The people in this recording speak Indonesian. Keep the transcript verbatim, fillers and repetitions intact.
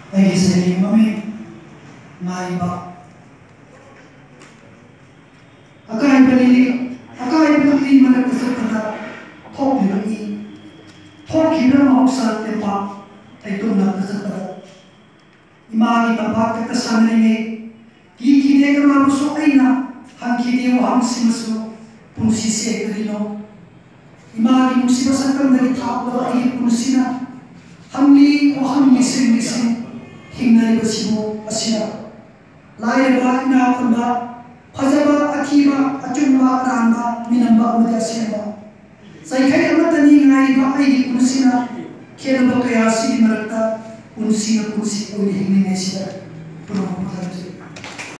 Ay seni mami maiba akai beli akai beli mana kesempatan thok beli thok kira mau saat tempat itu nak kesempatan imagi tempat kita sana ini ki kini kalau masuk aina hang kini waham simasu punsi sekerino imagi musibah sakam dari thap lawa air punsina hamli waham mising mising hingga bersimu asina lain ina kunda fajaba akiba acumba ramba minamba muda asina sai kai amatani ngai ba ai punsina kena bakaya si marakta punsina punsi uni hingga asina promo